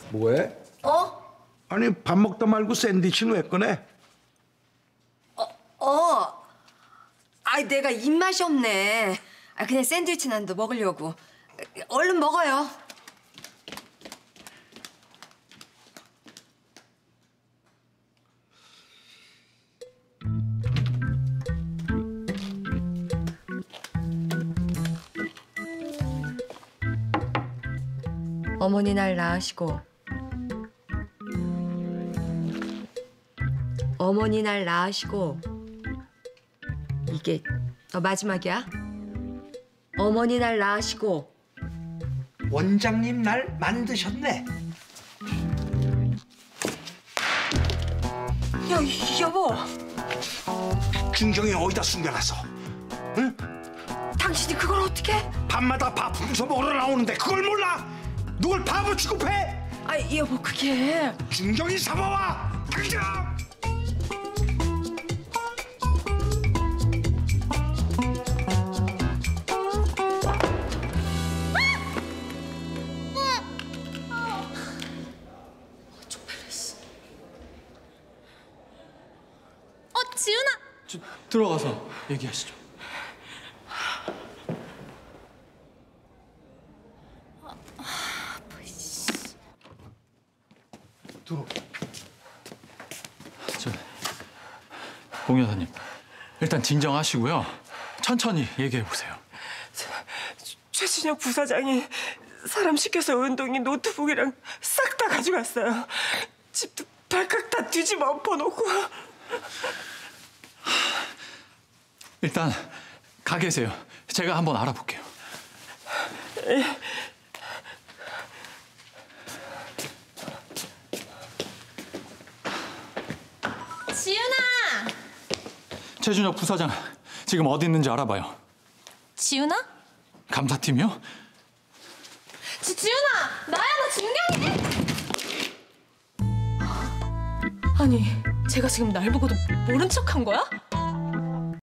뭐해? 아니 밥 먹다 말고 샌드위치는 왜 꺼내? 아이 내가 입맛이 없네. 그냥 샌드위치나 더 먹으려고. 얼른 먹어요. 어머니 날 낳으시고 어머니 날 낳으시고 이게 마지막이야? 어머니 날 낳으시고 원장님 날 만드셨네. 야 여보 중경이 어디다 숨겨놨어? 응? 당신이 그걸 어떻게? 밤마다 밥 부숴 먹으러 나오는데 그걸 몰라? 누굴 바보 취급해? 여보 그게 중경이 잡아와! 당장! 지훈아! 들어가서 얘기하시죠. 들어. 봉 여사님, 일단 진정하시고요. 천천히 얘기해 보세요. 최진혁 부사장이 사람 시켜서 은동이 노트북이랑 싹 다 가져갔어요. 집도 발칵 다 뒤집어 엎어놓고. 일단 가 계세요. 제가 한번 알아볼게요. 지훈아! 최준혁 부사장 지금 어디 있는지 알아봐요. 지훈아? 감사팀이요? 지훈아! 나야 나 중경이! 아니, 제가 지금 날 보고도 모른 척한 거야?